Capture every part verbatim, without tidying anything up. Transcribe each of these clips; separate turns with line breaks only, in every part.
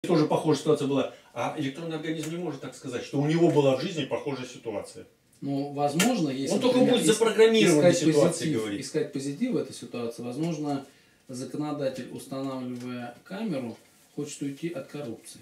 тоже похожая ситуация была, а электронный организм не может так сказать, что у него была в жизни похожая ситуация.
Ну, возможно, если...
Он только будет запрограммирован в ситуации говорить.
Искать позитив в этой ситуации, возможно, законодатель, устанавливая камеру, хочет уйти от коррупции.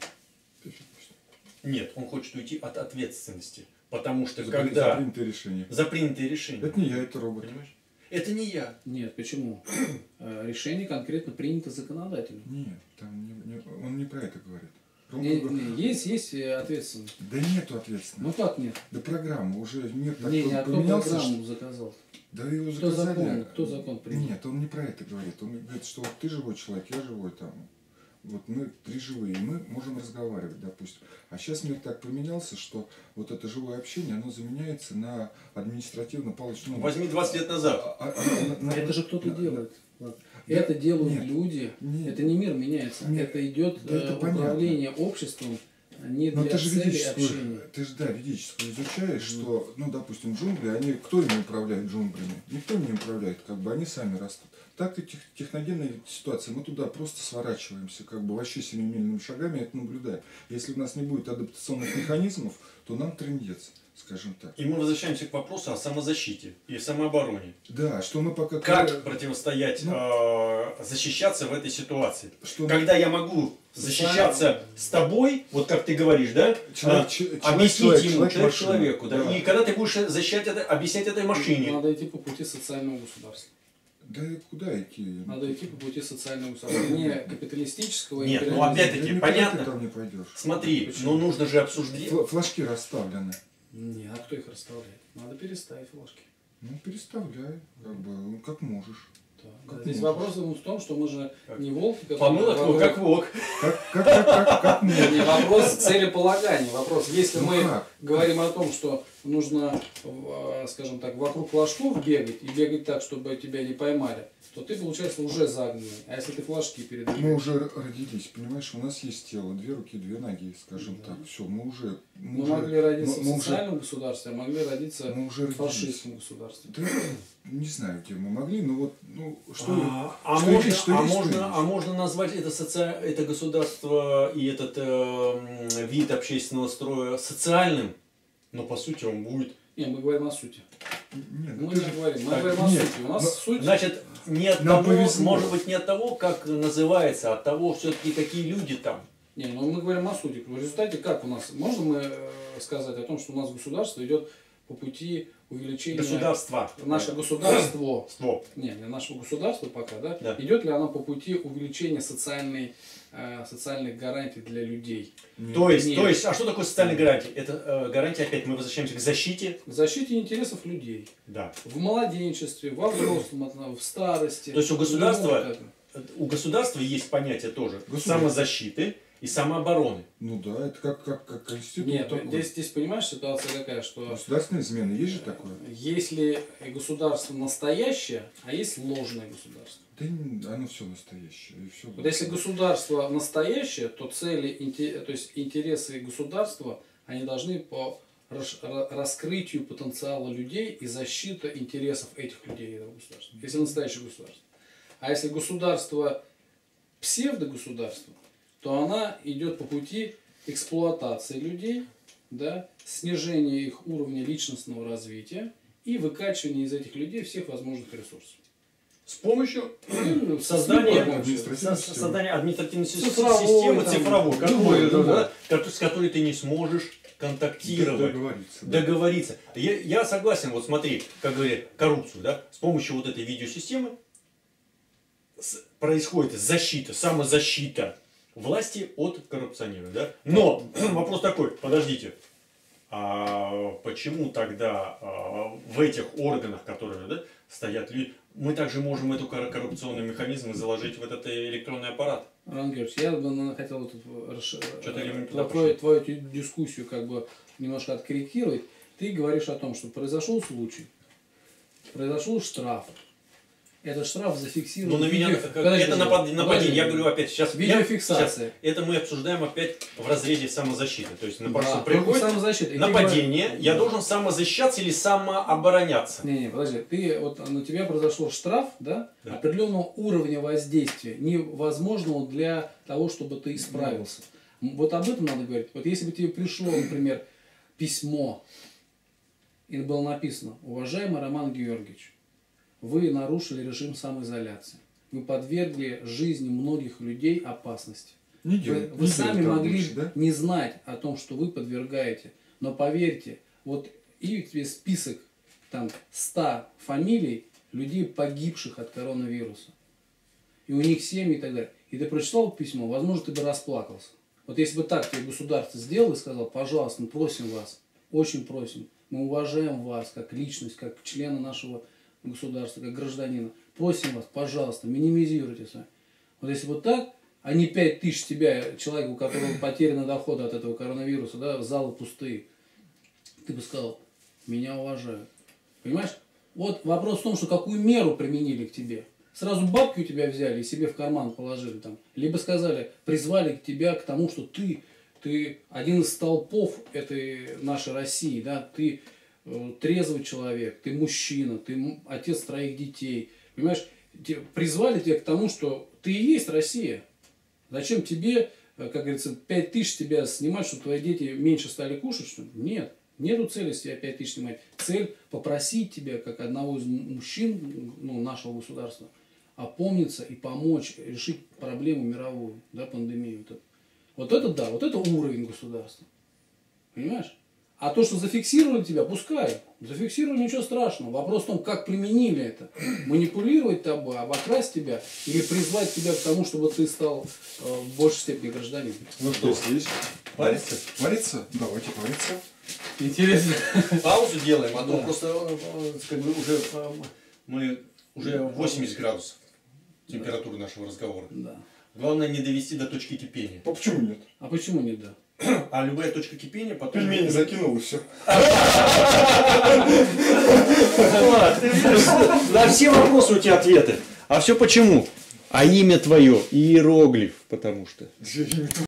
Нет, он хочет уйти от ответственности. Потому что
за,
когда...
За принятые решения.
За принятые решения.
Это не я, это робот.
Понимаешь? Это не я.
Нет, почему? Решение конкретно принято законодателем.
Нет, там не, не, он не про это говорит.
Не, не, есть, есть ответственность.
Да нету ответственности.
Ну как нет?
Да программа, уже мир так
не, не, а
поменялся.
Кто программу заказал?
Да его
кто
заказали.
Закон, кто закон принял?
Нет, он не про это говорит. Он говорит, что вот ты живой человек, я живой там. Вот мы три живые, и мы можем разговаривать, допустим. А сейчас мир так поменялся, что вот это живое общение, оно заменяется на административно-палочную...
Возьми двадцать лет назад.
А, а, а, на,
это же кто-то
на,
делает.
Да,
это делают
нет,
люди.
Нет,
это не мир меняется.
Нет,
это идет
да это
управление понятно. обществом не
Но
для
ты же
цели общения.
Ты же, да, ведическую изучаешь, mm. что, ну, допустим, джунгли, они, кто ими управляет джунглями? Никто не управляет, как бы они сами растут. Так и тех, техногенная ситуация, мы туда просто сворачиваемся, как бы вообще семимильными шагами это наблюдаем. Если у нас не будет адаптационных механизмов, то нам трындец, скажем так.
И мы возвращаемся к вопросу о самозащите и самообороне.
Да, что мы пока...
Как противостоять, ну, э, защищаться в этой ситуации?
Что
Когда мы... я могу защищаться с тобой, вот как ты говоришь, да?
Человек,
а,
человек,
объяснить
человек,
ему,
человек,
человек человеку, да?
Да.
И когда ты будешь защищать это, объяснять этой машине.
Надо идти по пути социального государства.
Да куда идти?
Надо идти по пути социального государства. Не капиталистического.
Нет, ну опять-таки,
да
понятно.
Ты там не пойдешь.
Смотри, Почему? но нужно же обсуждать.
Флажки расставлены.
Не, а кто их расставляет? Надо переставить флажки.
Ну, переставляй, как бы, ну, как можешь.
Да, как здесь вопрос в том, что мы же как? не волки, которые...
Помыло вопрос... как волк.
Как, как, как, как, как
не вопрос целеполагания. Вопрос, если
ну,
мы
как?
говорим о том, что нужно, скажем так, вокруг флажков бегать, и бегать так, чтобы тебя не поймали, то ты, получается, уже загнанный. А если ты флажки передаешь?
Мы уже родились, понимаешь, у нас есть тело, две руки, две ноги, скажем да. так. Все, мы уже...
Мы, мы уже, могли родиться
мы,
в социальном
уже,
государстве, а могли родиться
мы уже
в фашистском государстве.
Да, не знаю, где мы могли, но вот, ну, что...
А, а,
что
можно,
есть, что
а,
есть,
можно,
что
а можно назвать это, соци... это государство и этот э, вид общественного строя социальным, но по сути он будет...
Не, мы говорим о сути.
Нет,
мы
не
же... говорим, мы
так,
говорим о
нет,
сути. У нас
но...
суть...
Значит, не от
Нам
того,
повезло.
может быть, не от того, как называется, а от того, все-таки какие люди там.
Не, ну мы говорим о сути. В результате как у нас? Можно мы сказать о том, что у нас государство идет по пути увеличения...
Государства.
Наше государство...
Ство.
Не, не нашего государства пока, да?
да?
Идет ли оно по пути увеличения социальной, э, социальных гарантий для людей?
Нет.
То есть,
Нет.
то есть, а что такое социальная гарантия? Это э, гарантия, опять мы возвращаемся к защите.
К защите интересов людей.
Да.
В младенчестве, во взрослом, в старости.
То есть у государства, у государства есть понятие тоже самозащиты и самообороны.
Ну да, это как, как, как конститут.
Нет,
такой.
здесь, здесь понимаешь, ситуация какая, что...
Государственная измена, есть же такое?
Если государство настоящее, а есть ложное государство.
Да оно все настоящее. И все
вот если государство настоящее, то цели, то есть интересы государства, они должны по раскрытию потенциала людей и защита интересов этих людей, этого государства. Если настоящее государство. А если государство псевдогосударство, то она идет по пути эксплуатации людей, да, снижения их уровня личностного развития и выкачивания из этих людей всех возможных ресурсов.
С помощью создания административной, создания административной системы цифровой, цифровой какой, да, да, с которой ты не сможешь контактировать,
договориться. Да.
договориться. Я, я согласен, вот смотри, как говорят, коррупцию, да, с помощью вот этой видеосистемы происходит защита, самозащита власти от коррупционеров, да? Но вопрос такой, подождите, а почему тогда а, в этих органах, которые, да, стоят люди, мы также можем эту коррупционный механизм заложить в этот электронный аппарат?
Иван Георгиевич, я бы хотел
вот
твою, твою дискуссию как бы немножко откорректировать. Ты говоришь о том, что произошел случай, произошел штраф. Этот штраф зафиксирован.
Ну, на меня,
видео...
это напад... нападение, я говорю опять, сейчас,
видеофиксация.
Сейчас, это мы обсуждаем опять в разрезе самозащиты. То есть, на
да,
приходит нападение, говоришь... я
да.
должен самозащищаться или самообороняться?
Не, не, подожди, ты, вот на тебя произошел штраф, да, да. определенного уровня воздействия, невозможного для того, чтобы ты исправился. Вот об этом надо говорить. Вот если бы тебе пришло, например, письмо, и было написано: уважаемый Роман Георгиевич, вы нарушили режим самоизоляции. Вы подвергли жизни многих людей опасности.
Не
Вы,
делай,
вы
не
сами
делай так
могли
больше, да?
не знать о том, что вы подвергаете. Но поверьте, вот и тебе список там ста фамилий людей, погибших от коронавируса. И у них семьи и так далее. И ты прочитал письмо, возможно, ты бы расплакался. Вот если бы так тебе государство сделало и сказал: пожалуйста, мы просим вас, очень просим, мы уважаем вас как личность, как члена нашего государства, как гражданина. Просим вас, пожалуйста, минимизируйте сами. Вот если вот так, а не пять тысяч тебя, человека, у которого потеряны доходы от этого коронавируса, да, залы пустые, ты бы сказал: меня уважают. Понимаешь? Вот вопрос в том, что какую меру применили к тебе. Сразу бабки у тебя взяли и себе в карман положили там. Либо сказали, призвали тебя к тому, что ты, ты один из столпов этой нашей России, да, ты э, трезвый человек, ты мужчина, ты отец троих детей. Понимаешь? Те, призвали тебя к тому, что ты и есть Россия. Зачем тебе, как говорится, пять тысяч тебя снимать, чтобы твои дети меньше стали кушать, что ли? Нет. Нету цели с тебя пять тысяч снимать. Цель попросить тебя, как одного из мужчин, ну, нашего государства, опомниться и помочь решить проблему мировую, да, пандемию. Вот это. вот это да, вот это уровень государства. Понимаешь? А то, что зафиксировали тебя, пускай. Зафиксировали, ничего страшного. Вопрос в том, как применили это. Манипулировать тобой, обокрасть тебя или призвать тебя к тому, чтобы ты стал э, в большей степени гражданином.
Ну что, здесь?
Париться?
Париться? Давайте париться.
Интересно.
Паузу делаем, а то
Да.
просто э, как бы уже э, мы уже восемьдесят градусов температуры нашего разговора.
Да.
Главное не довести до точки кипения.
А почему нет?
А почему не да?
А любая точка кипения потом...
Пельмени закинул и все.
На все вопросы у тебя ответы. А все почему? А имя твое иероглиф, потому что.